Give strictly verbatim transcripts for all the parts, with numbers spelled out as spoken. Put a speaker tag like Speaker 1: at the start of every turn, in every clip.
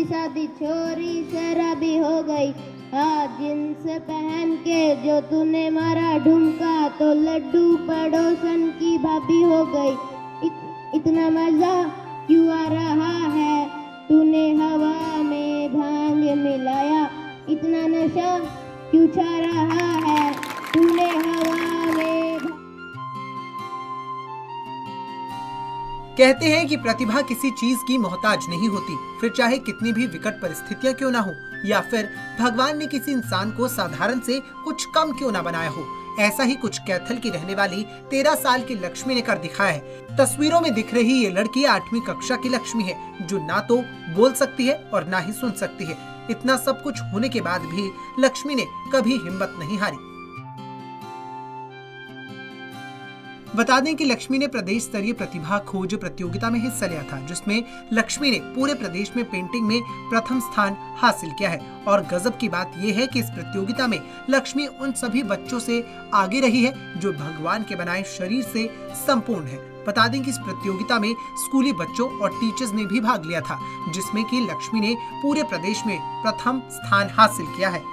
Speaker 1: सीधी सादी छोरी शराबी हो गई। आज जींस पहन के जो तूने मारा ढुमका तो लड्डू पड़ोसन की भाभी हो गई। इत, इतना मजा क्यों आ रहा है, तूने हवा में भांग मिलाया। इतना नशा क्यों छा रहा है, तूने हवा में।
Speaker 2: कहते हैं कि प्रतिभा किसी चीज की मोहताज नहीं होती, फिर चाहे कितनी भी विकट परिस्थितियां क्यों ना हो, या फिर भगवान ने किसी इंसान को साधारण से कुछ कम क्यों ना बनाया हो। ऐसा ही कुछ कैथल की रहने वाली तेरह साल की लक्ष्मी ने कर दिखाया है। तस्वीरों में दिख रही ये लड़की आठवीं कक्षा की लक्ष्मी है, जो ना तो बोल सकती है और ना ही सुन सकती है। इतना सब कुछ होने के बाद भी लक्ष्मी ने कभी हिम्मत नहीं हारी। बता दें कि लक्ष्मी ने प्रदेश स्तरीय प्रतिभा खोज प्रतियोगिता में हिस्सा लिया था, जिसमें लक्ष्मी ने पूरे प्रदेश में पेंटिंग में प्रथम स्थान हासिल किया है। और गजब की बात यह है कि इस प्रतियोगिता में लक्ष्मी उन सभी बच्चों से आगे रही है जो भगवान के बनाए शरीर से संपूर्ण है। बता दें कि इस प्रतियोगिता में स्कूली बच्चों और टीचर्स ने भी भाग लिया था, जिसमें कि लक्ष्मी ने पूरे प्रदेश में प्रथम स्थान हासिल किया है।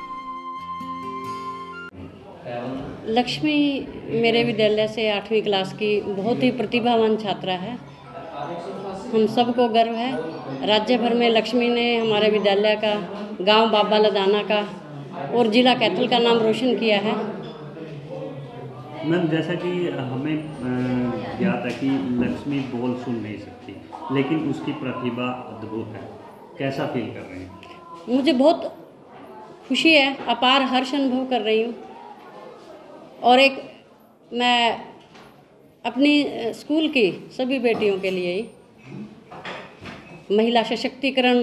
Speaker 3: लक्ष्मी मेरे विद्यालय से आठवीं क्लास की बहुत ही प्रतिभावान छात्रा है। हम सबको गर्व है। राज्य भर में लक्ष्मी ने हमारे विद्यालय का, गांव बाबा लदाना का और जिला कैथल का नाम रोशन किया है।
Speaker 4: मैम, जैसा कि हमें ज्ञात है कि लक्ष्मी बोल सुन नहीं सकती, लेकिन उसकी प्रतिभा अद्भुत है। कैसा फील कर रहे हैं?
Speaker 3: मुझे बहुत खुशी है, अपार हर्ष अनुभव कर रही हूँ। और एक मैं अपनी स्कूल की सभी बेटियों के लिए महिला सशक्तिकरण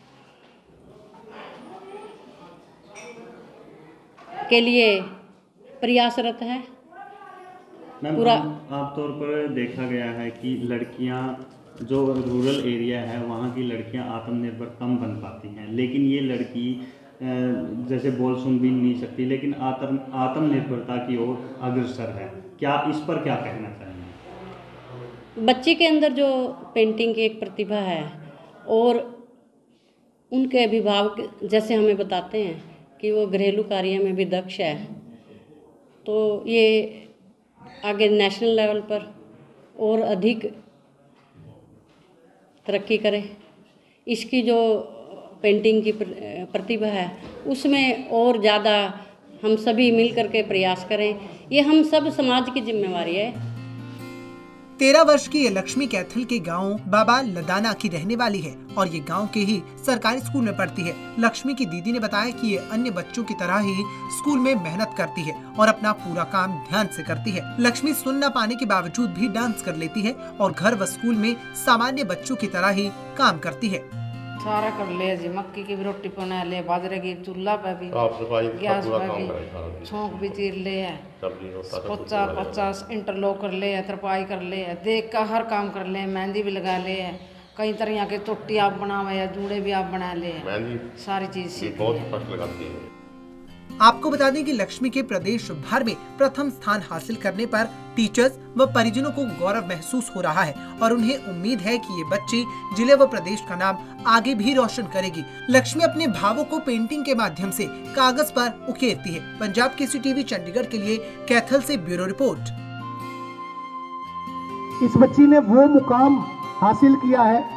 Speaker 3: के लिए प्रयासरत है।
Speaker 4: पूरा आमतौर पर देखा गया है कि लड़कियां जो रूरल एरिया है वहाँ की लड़कियां आत्मनिर्भर कम बन पाती हैं, लेकिन ये लड़की जैसे बोल सुन भी नहीं सकती, लेकिन आत्म आत्मनिर्भरता की ओर अग्रसर है। क्या इस पर क्या कहना चाहिए?
Speaker 3: बच्ची के अंदर जो पेंटिंग की एक प्रतिभा है और उनके अभिभावक जैसे हमें बताते हैं कि वो घरेलू कार्य में भी दक्ष है, तो ये आगे नेशनल लेवल पर और अधिक तरक्की करे। इसकी जो पेंटिंग की प्रतिभा है उसमें और ज़्यादा हम सभी मिल करके प्रयास करें, ये हम सब समाज की जिम्मेवारी है।
Speaker 2: तेरह वर्ष की ये लक्ष्मी कैथल के गांव बाबा लदाना की रहने वाली है और ये गांव के ही सरकारी स्कूल में पढ़ती है। लक्ष्मी की दीदी ने बताया कि ये अन्य बच्चों की तरह ही स्कूल में मेहनत करती है और अपना पूरा काम ध्यान से करती है। लक्ष्मी सुन न पाने के बावजूद भी डांस कर लेती है और घर व स्कूल में सामान्य बच्चों की तरह ही काम करती है।
Speaker 5: सारा कर ले जी, मक्की की भी रोटी बना ले, बाजरे की चूल्हा पे भी, गैस पे भी, छोंक भी चीर ले है, पचास पचास इंटरलॉक कर ले है, तरपाई कर ले है, देख का हर काम कर ले, मेहंदी भी लगा ले है, कई तरह के टोटी आप बनावे या जूड़े भी आप बना ले है, सारी चीज सीख ले।
Speaker 2: आपको बता दें कि लक्ष्मी के प्रदेश भर में प्रथम स्थान हासिल करने पर टीचर्स व परिजनों को गौरव महसूस हो रहा है और उन्हें उम्मीद है कि ये बच्ची जिले व प्रदेश का नाम आगे भी रोशन करेगी। लक्ष्मी अपने भावों को पेंटिंग के माध्यम से कागज पर उकेरती है। पंजाब केसरी टीवी चंडीगढ़ के लिए कैथल से ब्यूरो रिपोर्ट।
Speaker 6: इस बच्ची ने वो मुकाम हासिल किया है